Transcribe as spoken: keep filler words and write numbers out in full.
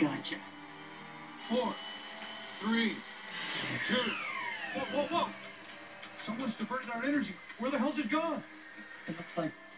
Gotcha. Four, three, two. Whoa, whoa, whoa! Someone's diverted our energy. Where the hell's it gone? It looks like